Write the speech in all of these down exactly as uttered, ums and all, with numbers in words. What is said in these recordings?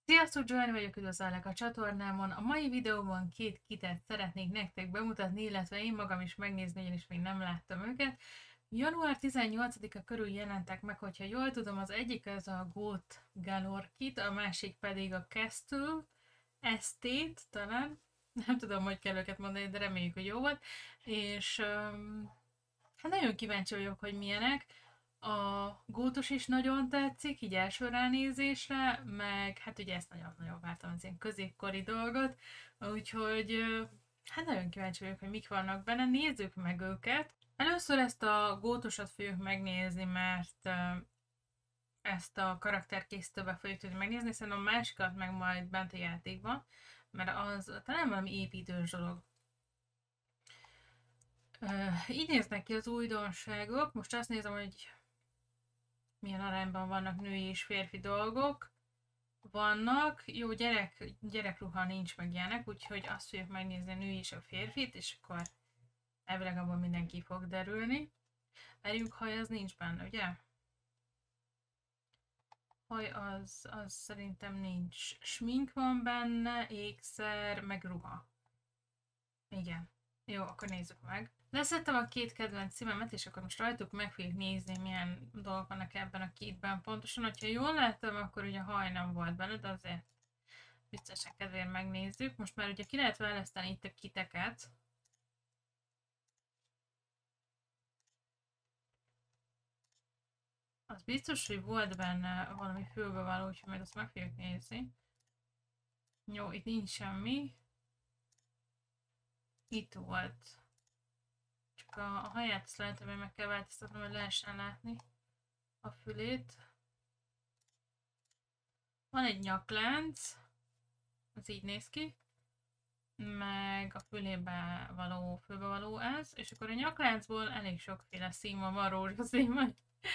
Sziasztok, Joanny vagyok, üdvözöllek a csatornámon. A mai videóban két kitet szeretnék nektek bemutatni, illetve én magam is megnézni, ugyanis még nem láttam őket. január tizennyolcadika körül jelentek meg, hogyha jól tudom, az egyik az a Goat Galore kit, a másik pedig a Castle Estate, talán. Nem tudom, hogy kell őket mondani, de reméljük, hogy jó volt. És um, hát nagyon kíváncsi vagyok, hogy milyenek. A gótos is nagyon tetszik, így első ránézésre, meg hát ugye ezt nagyon-nagyon vártam, az ilyen középkori dolgot, úgyhogy hát nagyon kíváncsi vagyok, hogy mik vannak benne, nézzük meg őket. Először ezt a gótosat fogjuk megnézni, mert ezt a karakterkészítőbe fogjuk tudni megnézni, szerintem a másikat meg majd bent a játékban, mert az talán valami építős dolog. Uh, így néznek ki az újdonságok, most azt nézem, hogy milyen arányban vannak női és férfi dolgok. Vannak, jó, gyerek, gyerekruha nincs meg ilyenek, úgyhogy azt fogjuk megnézni a női és a férfit, és akkor elvileg abban mindenki fog derülni. Erjük haj az nincs benne, ugye? Haj az, az szerintem nincs. Smink van benne, ékszer, meg ruha. Igen. Jó, akkor nézzük meg. Leszettem a két kedvenc címemet, és akkor most rajtuk meg fogjuk nézni, milyen dolgok vannak ebben a kétben pontosan. Hogyha jól láttam, akkor ugye haj nem volt benne, de azért biztosan kedvéért megnézzük. Most már ugye ki lehet választani itt a kiteket. Az biztos, hogy volt benne valami fülbevaló, úgyhogy majd azt meg fogjuk nézni. Jó, itt nincs semmi. Itt volt. Csak a, a haját azt lehet, hogy meg kell változtatnom, hogy lehessen látni a fülét. Van egy nyaklánc, az így néz ki, meg a fülébe való, fülbe való ez, és akkor a nyakláncból elég sokféle szín van, van rózsaszín, van.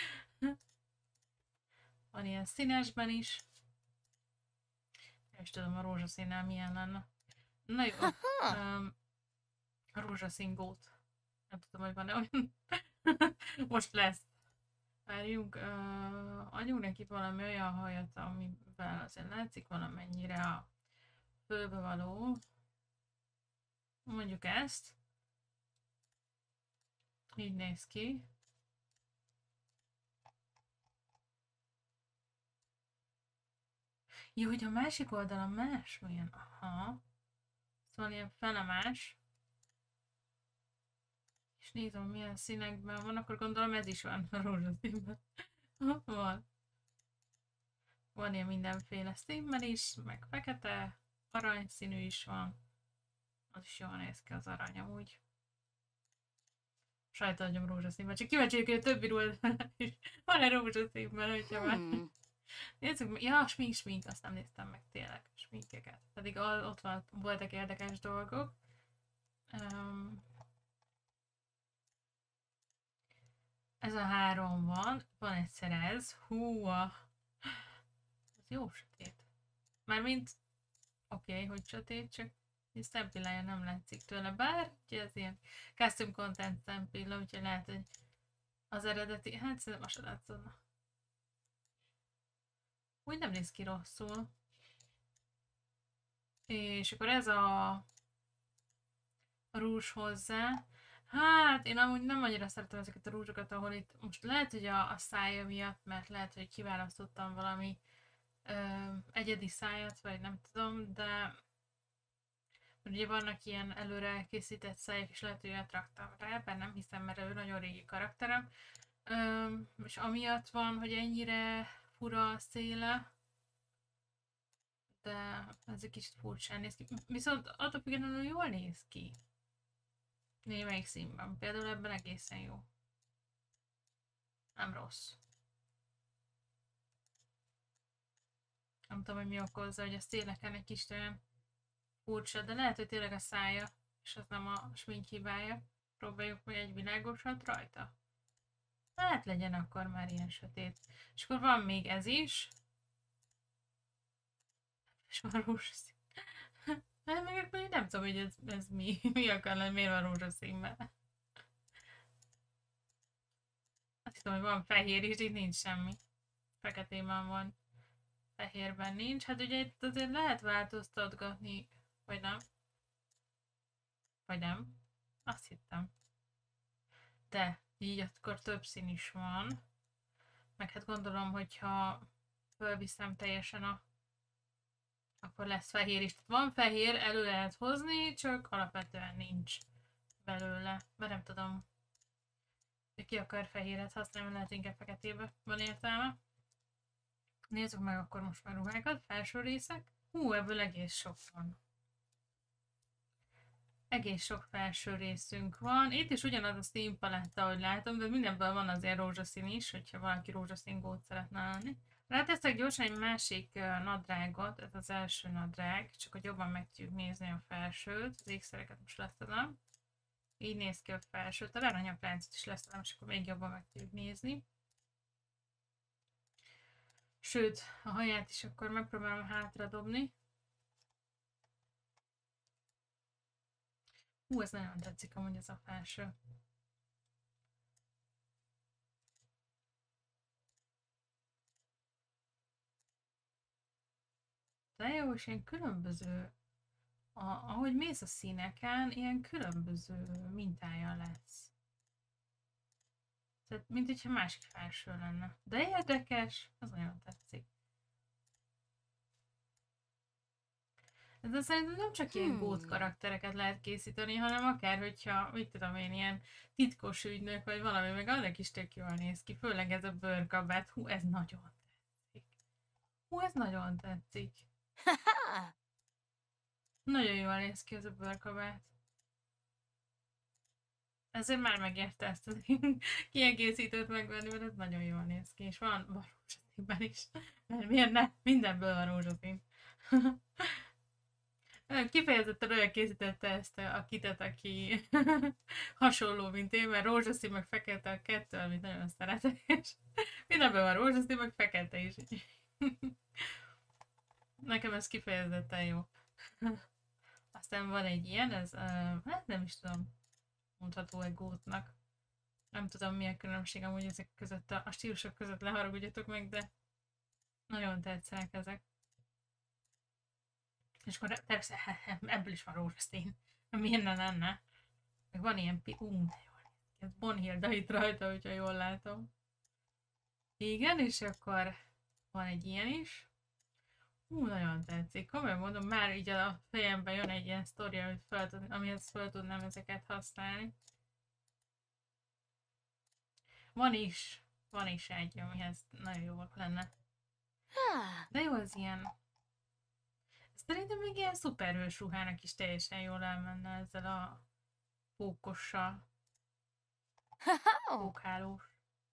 Van ilyen színesben is. Nem is tudom, a rózsaszínnel milyen lenne. Na jó, um, a rózsaszín gót. Nem tudom, hogy van-e olyan. Most lesz. Várjunk, uh, adjunk neki valami olyan hajat, amivel azért látszik valamennyire a fölbe való. Mondjuk ezt. Így néz ki. Jó, hogy a másik oldalon más milyen. Aha. Szóval ilyen felemás. És nézem, milyen színekben van, akkor gondolom ez is van a rózsaszínben. Van. Van ilyen mindenféle színben is, meg fekete, aranyszínű is van. Az is jól néz ki az arany amúgy. Sajta adjam rózsaszínben, csak kíváncsi vagyok, hogy a többi ruhát is van-e rózsaszínben, hogyha már. Hmm. Nézzük, ja, smink, smink, azt nem néztem meg tényleg, sminkeket. Pedig ott van, voltak érdekes dolgok. Um, ez a három van, van egyszer ez. Hú, a... ez jó sötét. Mármint, oké, okay, hogy sötét, csak a szempillája nem látszik tőle, bár ugye ez ilyen custom content szempilla, úgyhogy lehet, hogy az eredeti, hát szerintem most látszódna. Úgy nem néz ki rosszul. És akkor ez a, a rúzs hozzá. Hát én amúgy nem annyira szeretem ezeket a rúzsokat, ahol itt most lehet, hogy a, a szája miatt, mert lehet, hogy kiválasztottam valami ö, egyedi szájat, vagy nem tudom, de ugye vannak ilyen előre készített szájak, és lehet, hogy olyat raktam rá, ebben nem hiszem, mert ő nagyon régi karakterem. Ö, és amiatt van, hogy ennyire fura a széle, de ez egy kicsit furcsán néz ki. Viszont attól függetlenül jól néz ki. Némelyik színben. Például ebben egészen jó. Nem rossz. Nem tudom, hogy mi okozza, hogy a széleken egy kicsit olyan furcsa, de lehet, hogy tényleg a szája, és az nem a smink hibája. Próbáljuk meg egy világosat rajta. Hát legyen akkor már ilyen sötét. És akkor van még ez is. És van rózsaszín. Hát meg akkor nem tudom, hogy ez, ez mi, mi akar lenni, miért van rózsaszínben. Azt hiszem, hogy van fehér is, itt nincs semmi. Feketében van fehérben nincs. Hát ugye itt azért lehet változtatgatni, vagy nem? Vagy nem? Azt hittem. De így akkor több szín is van. Meg hát gondolom, hogyha fölviszem teljesen a... akkor lesz fehér is. Tehát van fehér, elő lehet hozni, csak alapvetően nincs belőle. Mert nem tudom, hogy ki akar fehéret használni, lehet inkább feketébe van értelme. Nézzük meg akkor most már ruhákat, felső részek. Hú, ebből egész sok van. Egész sok felső részünk van. Itt is ugyanaz a színpaletta, ahogy látom, de mindenből van azért rózsaszín is, hogyha valaki rózsaszín gót szeretne lenni. Ráteszek gyorsan egy másik nadrágot, ez az első nadrág, csak hogy jobban meg tudjuk nézni a felsőt. Az ékszereket most leszedem. Így néz ki a felső, talán a nyakláncot is leszedem, és akkor még jobban meg tudjuk nézni. Sőt, a haját is akkor megpróbálom hátra dobni. Hú, ez nagyon tetszik amúgy ez a felső. De jó, és ilyen különböző, a, ahogy mész a színeken, ilyen különböző mintája lesz. Tehát, mint hogyha másik felső lenne. De érdekes, az nagyon tetszik. De szerintem nem csak ilyen gót karaktereket lehet készíteni, hanem akár, hogyha, mit tudom én, ilyen titkos ügynök, vagy valami, meg annak is tök jól néz ki. Főleg ez a bőrkabát. Hú, ez nagyon tetszik. Hú, ez nagyon tetszik. Nagyon jól néz ki ez a bőrkabát. Ezért már megérte ezt az kiegészítőt megvenni, mert ez nagyon jól néz ki. És van, van rózsaszínben is. Mert miért ne? Mindenből van rózsaszín. Kifejezetten olyan készítette ezt a kitet, aki hasonló, mint én, mert rózsaszín meg fekete a kettő, amit nagyon szeretek, és mindenből van rózsaszín meg fekete is. Nekem ez kifejezetten jó. Aztán van egy ilyen, ez, uh, hát nem is tudom, mondható egy gótnak. Nem tudom, milyen különbség amúgy ezek között, a, a stílusok között, leharagudjatok meg, de nagyon tetszenek ezek. És akkor persze ebből is van rózsaszín. Miért ne lenne? Meg van ilyen pi... Ú, de jól. Ez Bonhilda itt rajta, hogyha jól látom. Igen, és akkor van egy ilyen is. Ú, nagyon tetszik. Komolyan mondom, már így a fejemben jön egy ilyen sztori, amit fel tud, amihez fel tudnám ezeket használni. Van is, van is egy, amihez nagyon jó lenne. De jó az ilyen. Szerintem még ilyen szuperhős ruhának is teljesen jól elmenne ezzel a pókossal. Pókhálós.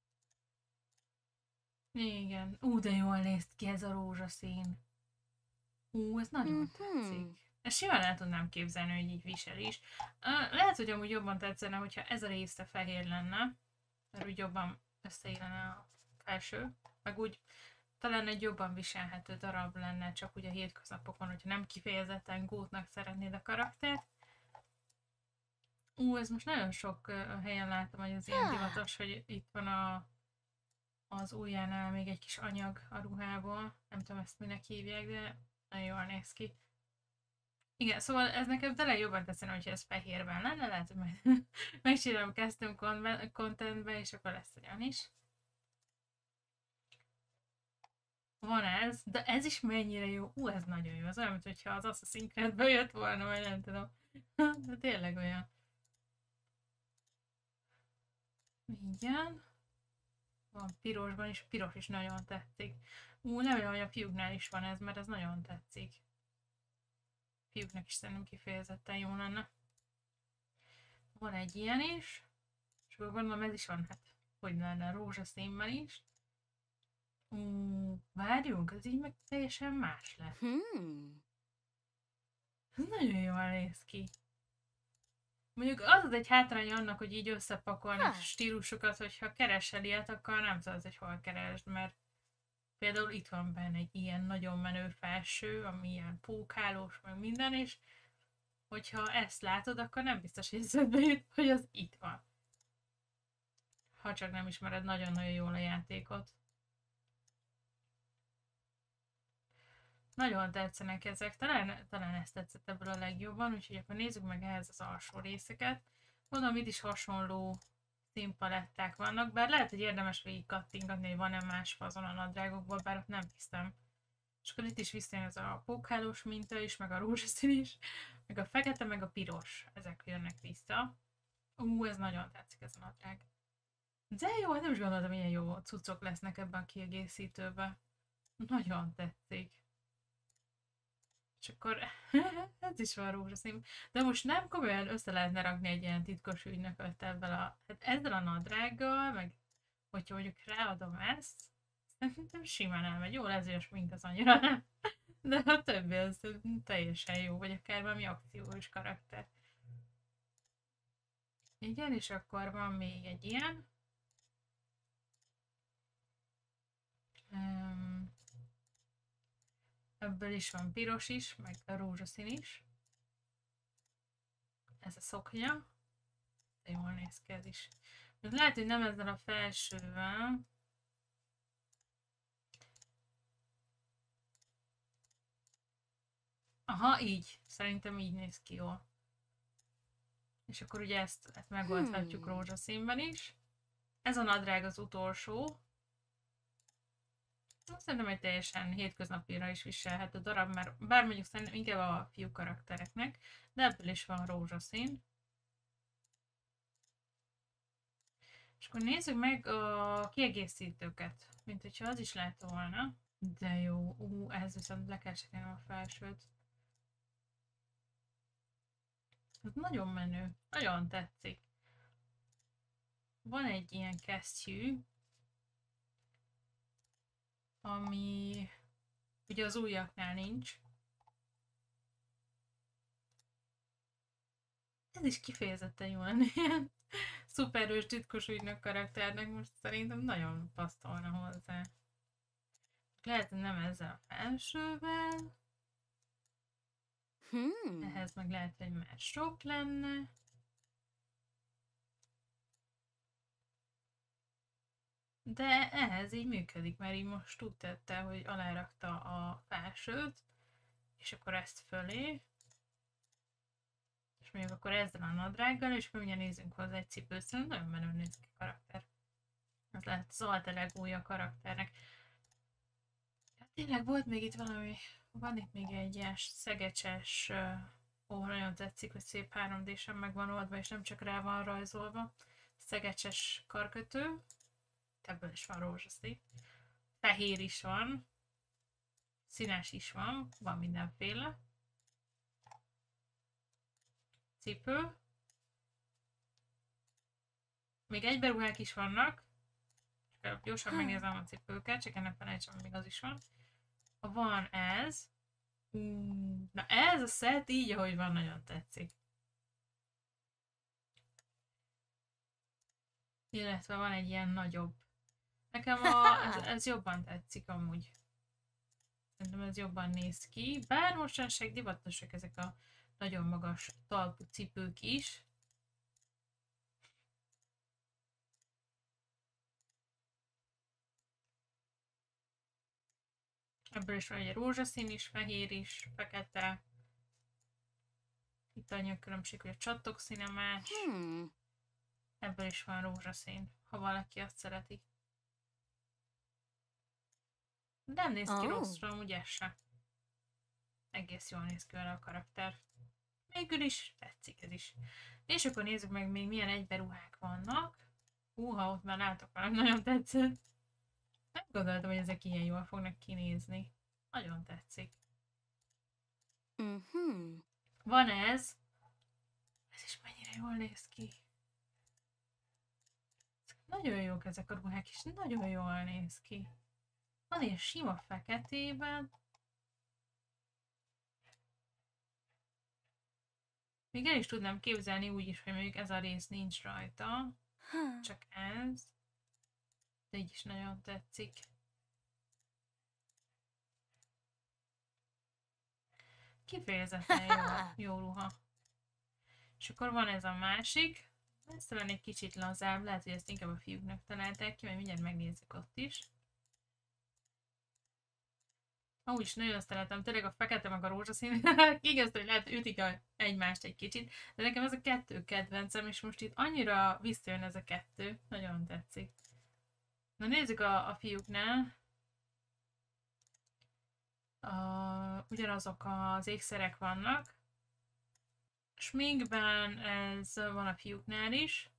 Igen. Ú, de jól néz ki ez a rózsaszín. Ú, ez nagyon mm-hmm. tetszik. Ezt simán el tudnám képzelni, hogy így visel is. Lehet, hogy amúgy jobban tetszene, hogyha ez a része fehér lenne, mert úgy jobban összeillene a felső, meg úgy talán egy jobban viselhető darab lenne, csak úgy a hétköznapokon, hogyha nem kifejezetten gótnak szeretnéd a karaktert. Ú, ez most nagyon sok uh, helyen láttam, hogy az ilyen divatos, hogy itt van a, az ujjánál még egy kis anyag a ruhából. Nem tudom ezt minek hívják, de nagyon jól néz ki. Igen, szóval ez nekem tényleg jobban teszene, hogyha ez fehérben lenne, lehet, hogy majd megcsinálom custom contentbe, és akkor lesz olyan is. Van ez, de ez is mennyire jó. Ú, ez nagyon jó. Az olyan, mintha az Assassin's Creed-ből jött volna, vagy nem tudom. De tényleg olyan. Igen. Van pirosban is, piros is nagyon tetszik. Ú, nem olyan, hogy a fiúknál is van ez, mert ez nagyon tetszik. Fiúknak is szerintem kifejezetten jó lenne. Van egy ilyen is. És akkor gondolom ez is van, hát hogy lenne rózsaszínben is. Ú, várjunk, ez így meg teljesen más lett. Hmm. Ez nagyon jól néz ki. Mondjuk az az egy hátrány annak, hogy így összepakolni ha. stílusokat, hogyha keresel ilyet, akkor nem tudod, hogy hol keresd, mert például itt van benne egy ilyen nagyon menő felső, ami ilyen pókhálós, meg minden, és hogyha ezt látod, akkor nem biztos, hogy eszedbe jut, hogy az itt van. Ha csak nem ismered nagyon-nagyon jól a játékot. Nagyon tetszenek ezek, talán, talán ezt tetszett ebből a legjobban, úgyhogy akkor nézzük meg ehhez az alsó részeket. Mondom, itt is hasonló színpaletták vannak, bár lehet, hogy érdemes végig kattingatni, hogy van-e más fazon a nadrágokból, bár ott nem hiszem. És akkor itt is visszajön ez a pókhálós minta is, meg a rózsaszín is, meg a fekete, meg a piros. Ezek jönnek vissza. Ú, ez nagyon tetszik ez a nadrág. De jó, hát nem is gondoltam, milyen jó cuccok lesznek ebben a kiegészítőben. Nagyon tetszik. És akkor ez is van rózsaszín. De most nem komolyan össze lehetne rakni egy ilyen titkos ügynököt ebben a, hát ezzel a nadrággal, meg hogyha mondjuk ráadom ezt, szerintem simán elmegy. Jó, ez a smink az annyira nem. De a többi az teljesen jó, vagy akár valami akciós karakter. Igen, és akkor van még egy ilyen. Um, ebből is van piros is, meg a rózsaszín is. Ez a szoknya. De jól néz ki ez is. Most lehet, hogy nem ezzel a felsővel. Aha, így. Szerintem így néz ki jól. És akkor ugye ezt, ezt megoldhatjuk hmm. rózsaszínben is. Ez a nadrág az utolsó. Szerintem egy teljesen hétköznapira is viselhető darab, mert bár mondjuk szerintem inkább a fiú karaktereknek, de ebből is van rózsaszín. És akkor nézzük meg a kiegészítőket, mint hogyha az is lehet volna. De jó, ú, ehhez viszont le kell cserélnem a felsőt. Ez nagyon menő, nagyon tetszik. Van egy ilyen kesztyű, ami ugye az ujjaknál nincs. Ez is kifejezetten jó lenne ilyen szuperős titkos ügynök karakternek, most szerintem nagyon passzolna hozzá. Lehet, hogy nem ezzel a felsővel. Hmm. Ehhez meg lehet, hogy már sok lenne. De ehhez így működik, mert így most úgy tette, hogy alárakta a felsőt, és akkor ezt fölé. És mondjuk akkor ezzel a nadrággal, és akkor ugye nézzünk hozzá egy cipőt, szerintem nagyon menő néz ki a karakter. Ez lehet az alter egója a karakternek. Ja, tényleg volt még itt valami, van itt még egy ilyen szegecses, ó, nagyon tetszik, hogy szép három dé-sen meg van oldva, és nem csak rá van rajzolva. Szegecses karkötő. Ebből is van rózsaszín. Fehér is van. Színes is van. Van mindenféle. Cipő. Még egyberuhák is vannak. Csak gyorsan megnézem a cipőket, csak ennek felejtsem, még az is van. Van ez. Na ez a szett így, ahogy van, nagyon tetszik. Illetve van egy ilyen nagyobb. Nekem a, ez, ez jobban tetszik amúgy. Szerintem ez jobban néz ki. Bár mostanság divatosak ezek a nagyon magas talpú cipők is. Ebből is van egy rózsaszín is, fehér is, fekete. Itt annyi a különbség, hogy a csattog színe más. Hmm. Ebből is van rózsaszín, ha valaki azt szereti. Nem néz ki oh. rosszra, amúgy ez se. Egész jól néz ki vele a karakter. Végül is tetszik ez is. És akkor nézzük meg még milyen egyberuhák vannak. Húha, ott már látok valami, nagyon tetszett. Nem gondoltam, hogy ezek ilyen jól fognak kinézni. Nagyon tetszik. Mm-hmm. Van ez. Ez is mennyire jól néz ki. Nagyon jók ezek a ruhák, és nagyon jól néz ki. Van ilyen sima feketében. Még el is tudnám képzelni úgy is, hogy mondjuk ez a rész nincs rajta. Csak ez. De így is nagyon tetszik. Kifejezetten jó, jó ruha. És akkor van ez a másik. Ez talán egy kicsit lazább, lehet, hogy ezt inkább a fiúknak találták ki, mert mindjárt megnézzük ott is. Amúgy is nagyon szeretem, tényleg a fekete meg a rózsaszín, igaz, hogy lehet ütik egymást egy kicsit, de nekem ez a kettő kedvencem, és most itt annyira visszajön ez a kettő, nagyon tetszik. Na nézzük a, a fiúknál. A, ugyanazok az ékszerek vannak. Sminkben ez van a fiúknál is.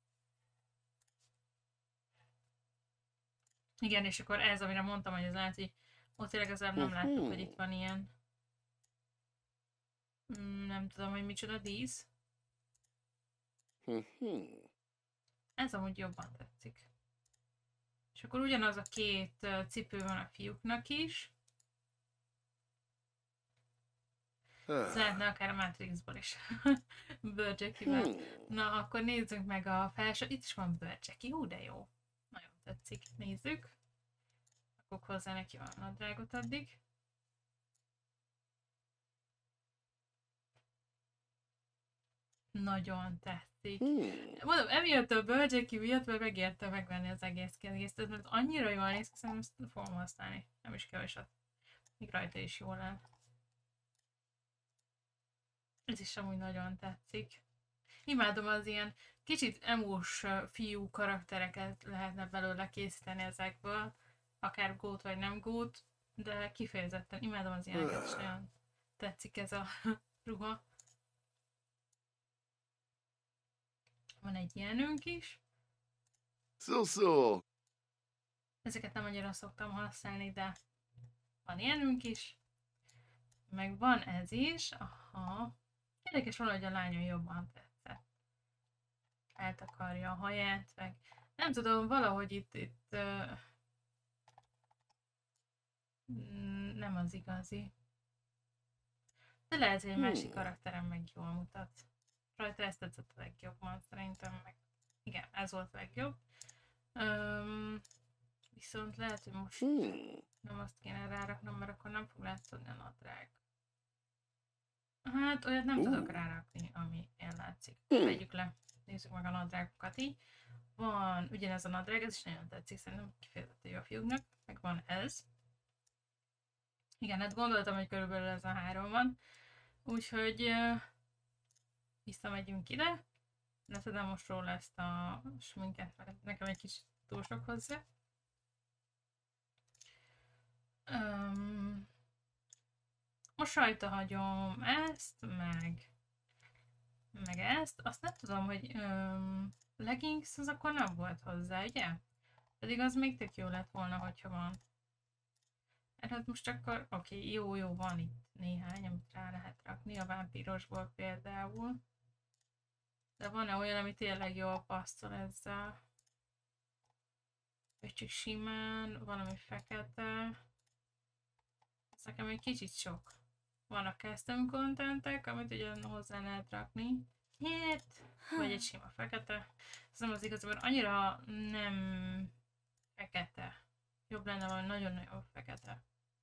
Igen, és akkor ez, amire mondtam, hogy ez lehet, hogy ott tényleg ezzel nem láttuk, hogy itt van ilyen. Nem tudom, hogy micsoda dísz. Ez amúgy jobban tetszik. És akkor ugyanaz a két cipő van a fiúknak is. Ez lehetne akár a Matrixból is. Bőrcsekivel. Na, akkor nézzük meg a felső. Itt is van bőrcseki. Hú, de jó. Nagyon tetszik. Nézzük. Akkor hozzá neki van nadrágot addig. Nagyon tetszik. Mondom, emiatt a bőrcseki miatt, mert megérte megvenni az egész kiegészítőt, mert annyira jól néz ki, szerintem ezt fogom használni. Nem is keveset. Még rajta is jól áll. Ez is amúgy nagyon tetszik. Imádom az ilyen kicsit emós fiú karaktereket lehetne belőle készíteni ezekből. Akár gót vagy nem gót, de kifejezetten imádom az ilyeneket, és nagyon tetszik ez a ruha. Van egy ilyenünk is. Szó-szó! Ezeket nem annyira szoktam használni, de van ilyenünk is. Meg van ez is. Aha. Érdekes valahogy a lányon jobban tetszett. Eltakarja a haját, meg nem tudom, valahogy itt, itt uh, nem az igazi. De lehet, hogy egy másik karakterem meg jól mutat. Rajta ezt tetszett a legjobban, szerintem meg. Igen, ez volt a legjobb. Um, viszont lehet, hogy most nem azt kéne ráraknom, mert akkor nem fog látszódni a nadrág. Hát olyat nem tudok rárakni, ami én látszik. Vegyük le, nézzük meg a nadrágokat így. Van ugyanez a nadrág, ez is nagyon tetszik, szerintem kifejezetten jó a fiúknak. Meg van ez. Igen, hát gondoltam, hogy körülbelül ez a három van. Úgyhogy uh, visszamegyünk ide. Leszedem most róla ezt a sminket, mert nekem egy kicsit túl sok hozzá. Um, most rajta hagyom ezt, meg, meg ezt. Azt nem tudom, hogy um, leggings az akkor nem volt hozzá, ugye? Pedig az még tök jó lett volna, hogyha van. Hát most akkor, oké, okay, jó, jó, van itt néhány, amit rá lehet rakni, a vámpírosból például. De van-e olyan, ami tényleg jól passzol ezzel? Vagy csak simán, valami fekete. Ez nekem egy kicsit sok. Vannak custom contentek, amit ugyan hozzá lehet rakni. Nyert! Vagy egy sima fekete. Ez nem az igaz, mert annyira nem fekete. Jobb lenne valami nagyon-nagyon fekete.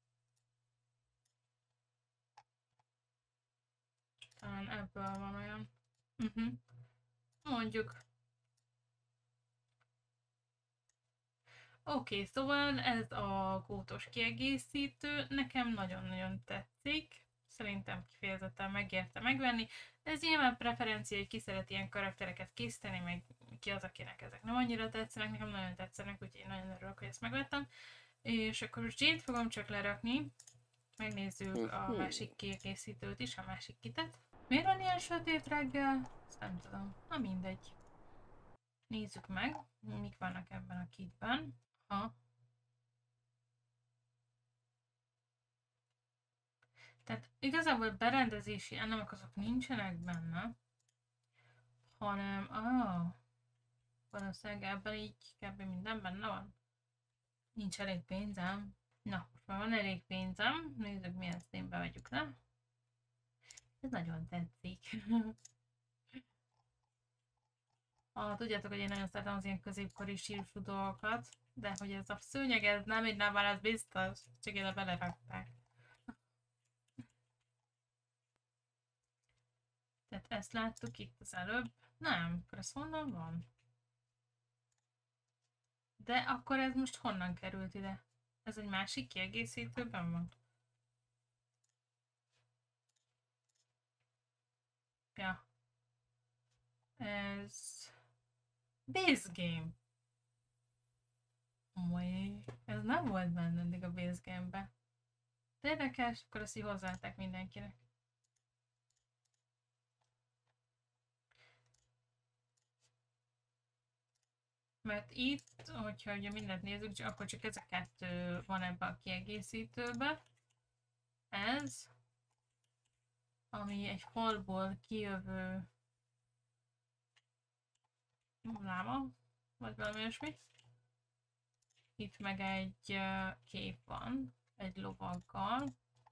Talán ebből van olyan. Uh-huh. Mondjuk. Oké, okay, szóval ez a gótos kiegészítő nekem nagyon-nagyon tetszik. Szerintem kifejezetten megérte megvenni. Ez nyilván preferencia, hogy ki szeret ilyen karaktereket készíteni, meg ki az, akinek ezek nem annyira tetszenek. Nekem nagyon tetszenek, úgyhogy nagyon örülök, hogy ezt megvettem. És akkor most Jade fogom csak lerakni. Megnézzük a másik kiegészítőt is, a másik kitet. Miért van ilyen sötét reggel? Ezt nem tudom. Na mindegy. Nézzük meg, mik vannak ebben a kitben. Ha. Tehát igazából berendezési elemek azok nincsenek benne, hanem ah, valószínűleg ebben így kb. Minden benne van. Nincs elég pénzem. Na, most már van elég pénzem. Nézzük, milyen színbe vegyük le. Ez nagyon tetszik. Ah, tudjátok, hogy én nagyon szeretem az ilyen középkori stílusú dolgokat, de hogy ez a szőnyeg, ez nem így nem van, ez biztos, csak ide belerakták. Tehát ezt láttuk itt az előbb. Nem, akkor ez honnan van? De akkor ez most honnan került ide? Ez egy másik kiegészítőben van? Ja. Ez... Base game. Moly, ez nem volt benne eddig a base game-be. De érdekes, akkor ezt így hozzáadták mindenkinek. Mert itt, hogyha ugye mindent nézzük, akkor csak ez a kettő van ebben a kiegészítőben. Ez, ami egy falból kijövő láma, vagy valami olyasmi. Itt meg egy kép van, egy lovaggal.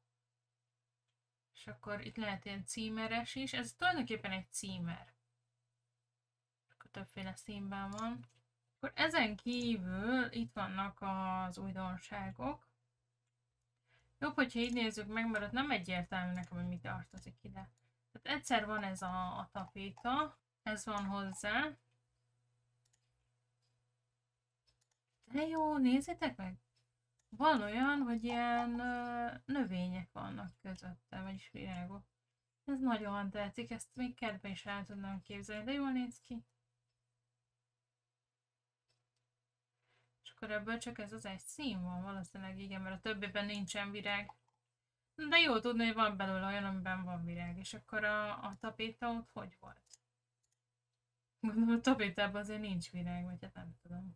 És akkor itt lehet ilyen címeres is. Ez tulajdonképpen egy címer. Akkor többféle színben van. Akkor ezen kívül itt vannak az újdonságok. Jobb, hogyha így nézzük meg, mert ott nem egyértelmű nekem, hogy mi tartozik ide. Tehát egyszer van ez a, a tapéta, ez van hozzá. De jó, nézzétek meg! Van olyan, hogy ilyen ö, növények vannak közötte, vagyis virágok. Ez nagyon tetszik, ezt még kertben is el tudnám képzelni, de jól néz ki. És akkor ebből csak ez az egy szín van, valószínűleg igen, mert a többiben nincsen virág. De jó tudni, hogy van belőle olyan, amiben van virág, és akkor a, a tapéta ott hogy volt? Gondolom a tapétában azért nincs virág, vagy hát nem tudom.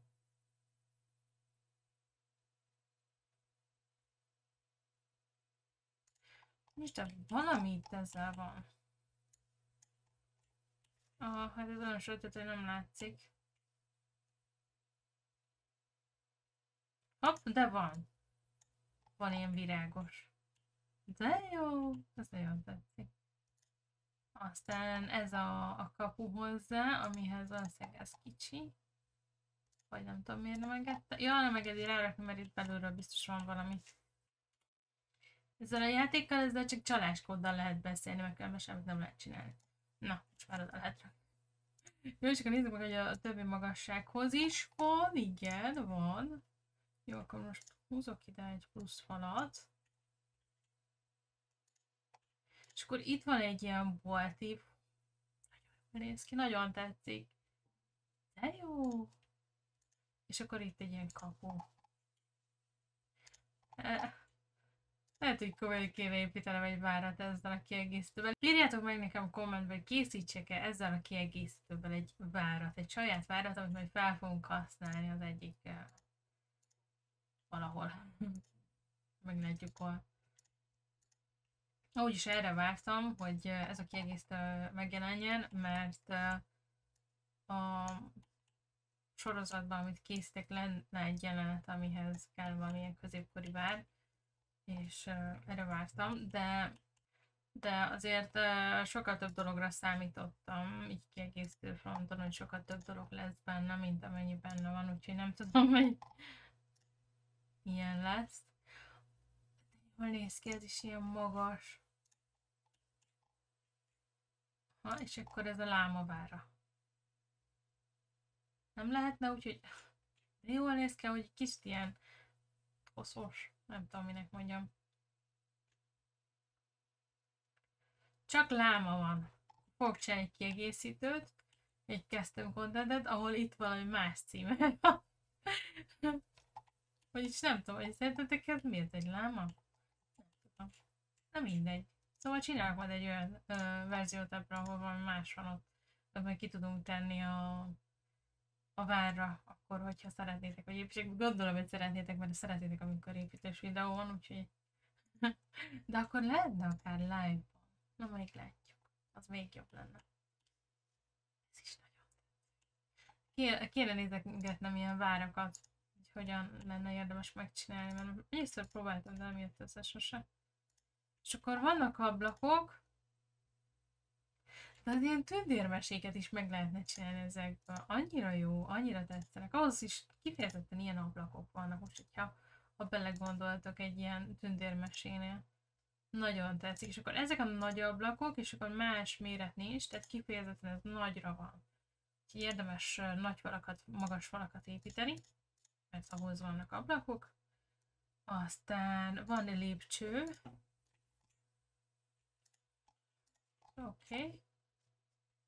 Nincs, de valami itt ezzel van. Ah, hát ez olyan sötét, hogy nem látszik. Hopp, de van. Van ilyen virágos. De jó, ez nagyon tetszik. Aztán ez a, a kapu hozzá, amihez valószínűleg ez kicsi. Vagy nem tudom miért nem engedte. Ja, nem engedi rárakni, mert itt belülről biztos van valami. Ezzel a játékkal, ezzel csak csaláskóddal lehet beszélni, meg különben semmit nem lehet csinálni. Na, most már oda lehet rakni. Jó, és akkor nézzük meg, hogy a többi magassághoz is van. Igen, van. Jó, akkor most húzok ide egy plusz falat. És akkor itt van egy ilyen boltív. Nagyon néz ki, nagyon tetszik. De jó! És akkor itt egy ilyen kapu. Lehet, hogy komolyan kéne építenem egy várat ezzel a kiegészítővel. Írjátok meg nekem kommentben, hogy készítsek-e ezzel a kiegészítővel egy várat, egy saját várat, amit majd fel fogunk használni az egyik uh, valahol. Meglátjuk hol. Úgyis erre vártam, hogy ez a kiegészítő megjelenjen, mert a sorozatban, amit készítek, lenne egy jelenet, amihez kell valamilyen középkori vár, és erre vártam, de, de azért sokkal több dologra számítottam, így kiegészítő fronton, hogy sokkal több dolog lesz benne, mint amennyi benne van, úgyhogy nem tudom, hogy ilyen lesz. Jól néz ki, ez is ilyen magas. Ha, és akkor ez a lámavára. Nem lehetne úgy, hogy jól néz ki, hogy kicsit ilyen koszos, nem tudom, minek mondjam. Csak láma van. Fogok csinálni egy kiegészítőt, egy custom contentet, ahol itt valami más címe van. Vagyis nem tudom, hogy szerintetek ez miért egy láma? Nem tudom. Nem mindegy. Szóval csinálok majd egy olyan ö, verziót ebből, ahol valami más van ott, ott meg ki tudunk tenni a, a várra, akkor, hogyha szeretnétek, vagy építség. Gondolom, hogy szeretnétek, mert szeretnétek, amikor építés videó van, úgyhogy... De akkor lehetne akár live-ban. Na, majd látjuk. Az még jobb lenne. Ez is nagyon tetszik. Kéne nézegetnem ilyen várakat, hogy hogyan lenne érdemes megcsinálni, mert egyszerűen próbáltam, de nem jött össze sose. És akkor vannak ablakok, de az ilyen tündérmeséket is meg lehetne csinálni ezekből. Annyira jó, annyira tetszenek. Ahhoz is kifejezetten ilyen ablakok vannak, most hogyha ha belegondoltok egy ilyen tündérmesénél. Nagyon tetszik. És akkor ezek a nagy ablakok, és akkor más méret nincs, tehát kifejezetten ez nagyra van. Úgyhogy érdemes nagy falakat, magas falakat építeni, mert ahhoz vannak ablakok. Aztán van lépcső. Oké. Okay.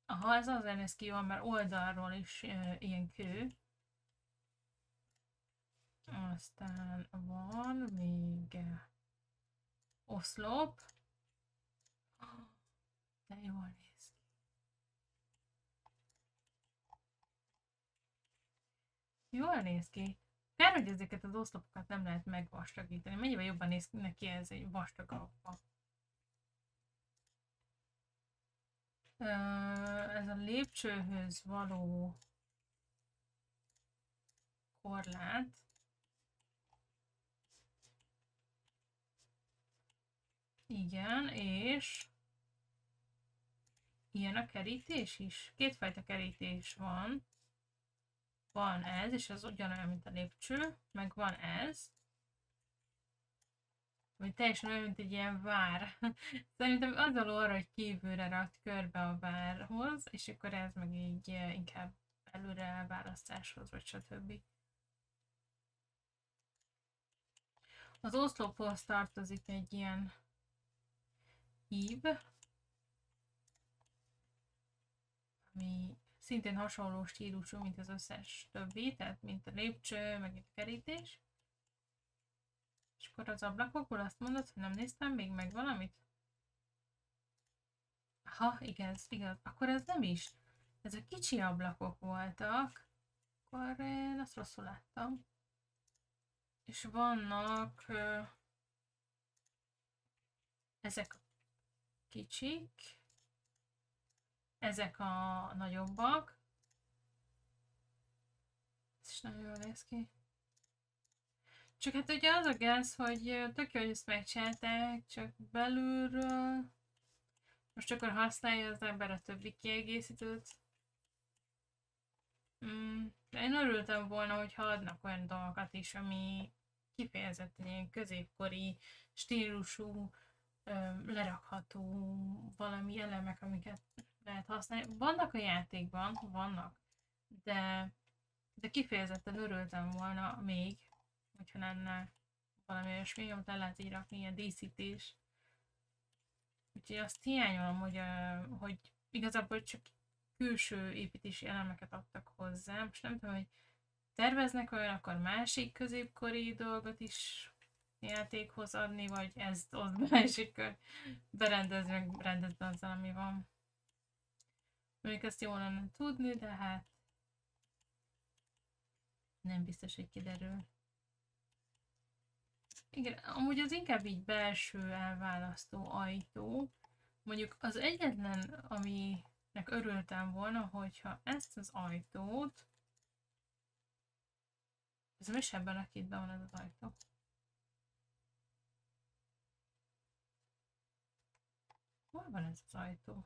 Aha, ez azért néz ki jól, mert oldalról is e, ilyen kő. Aztán van még oszlop. De jól néz ki. Jól néz ki. Kár, hogy ezeket az oszlopokat nem lehet megvastagítani. Mennyivel jobban néz neki ez egy vastagabbak. Ez a lépcsőhöz való korlát. Igen, és ilyen a kerítés is. Kétfajta kerítés van. Van ez, és az ugyanolyan, mint a lépcső, meg van ez, ami teljesen olyan, mint egy ilyen vár. Szerintem az való arra, hogy kívülre rakt körbe a várhoz, és akkor ez meg így inkább előre elválasztáshoz, vagy stb. Az oszlophoz tartozik egy ilyen ív, ami szintén hasonló stílusú, mint az összes többi, tehát mint a lépcső, meg egy kerítés. És akkor az ablakokból azt mondod, hogy nem néztem még meg valamit? Ha, igaz, igaz. Akkor ez nem is. Ezek kicsi ablakok voltak. Akkor én azt rosszul láttam. És vannak uh, ezek a kicsik. Ezek a nagyobbak. Ez is nagyon jól néz ki. Csak hát ugye az a gáz, hogy tök jó, hogy ezt megcsinálták, csak belülről most akkor használja az ember a többi kiegészítőt. Mm, de én örültem volna, hogyha adnak olyan dolgokat is, ami kifejezetten ilyen középkori stílusú, lerakható valami elemek, amiket lehet használni. Vannak a játékban, vannak, de, de kifejezetten örültem volna még, hogyha lenne valami olyasmi, amit le lehet így rakni, ilyen díszítés. Úgyhogy azt hiányolom, hogy, hogy igazából csak külső építési elemeket adtak hozzá. Most nem tudom, hogy terveznek olyan, akkor másik középkori dolgot is játékhoz adni, vagy ezt oszd be, és akkor berendezni, meg rendezni azzal, ami van. Mondjuk ezt jól lenne tudni, de hát nem biztos, hogy kiderül. Igen, amúgy az inkább így belső elválasztó ajtó. Mondjuk az egyetlen, aminek örültem volna, hogyha ezt az ajtót... Ez nem is ebben a kétben van ez az ajtó. Hol van ez az ajtó?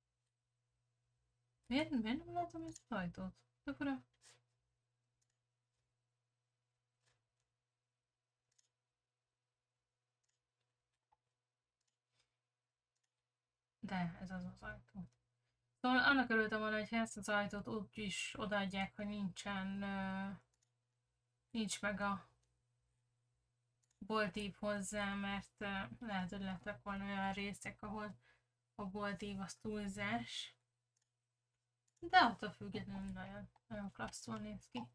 Miért, miért nem látom ezt az ajtót? De fura. De ez az az ajtó. Szóval annak örültem volna, hogy ezt az ajtót úgy is odaadják, hogy nincsen, uh, nincs meg a boltív hozzá, mert uh, lehet, hogy lettek volna olyan részek, ahol a boltív az túlzás. De attól függetlenül nagyon, nagyon klasszul néz ki.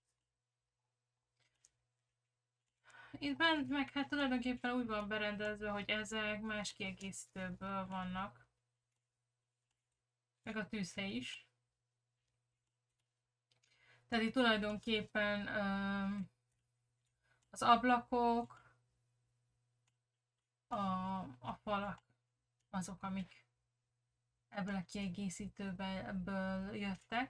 Itt bent meg hát tulajdonképpen úgy van berendezve, hogy ezek más kiegészítőből vannak. Meg a tűzhely is. Tehát itt tulajdonképpen um, az ablakok, a, a falak azok, amik ebből a kiegészítőből jöttek.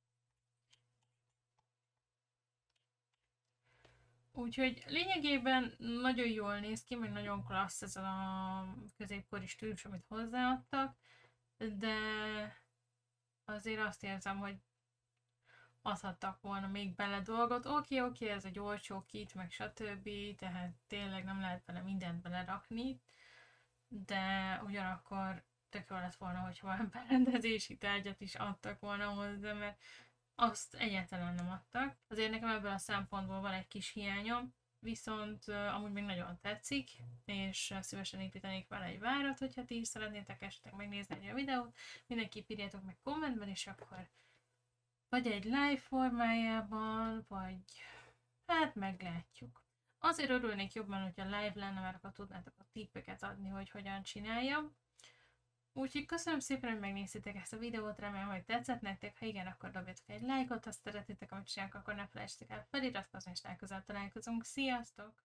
Úgyhogy lényegében nagyon jól néz ki, meg nagyon klassz ez a középkori stílus, amit hozzáadtak, de azért azt érzem, hogy adhattak volna még bele dolgot. Oké, oké, ez egy olcsó kit, meg stb. Tehát tényleg nem lehet bele mindent belerakni, de ugyanakkor tök jó lett volna, hogyha valami berendezési tárgyat is adtak volna hozzá, mert azt egyáltalán nem adtak. Azért nekem ebből a szempontból van egy kis hiányom. viszont uh, amúgy még nagyon tetszik, és uh, szívesen építenék vele egy várat, hogyha ti is szeretnétek esetleg megnézni a videót, mindenképp írjátok meg kommentben, és akkor vagy egy live formájában, vagy hát meglátjuk. Azért örülnék jobban, hogyha live lenne, mert akkor tudnátok a tippeket adni, hogy hogyan csináljam. Úgyhogy köszönöm szépen, hogy megnéztétek ezt a videót, remélem, hogy tetszett nektek. Ha igen, akkor dobjatok egy lájkot, ha szeretnétek, amit csinálok, akkor ne felejtsétek el feliratkozni, és legközelebb találkozunk. Sziasztok!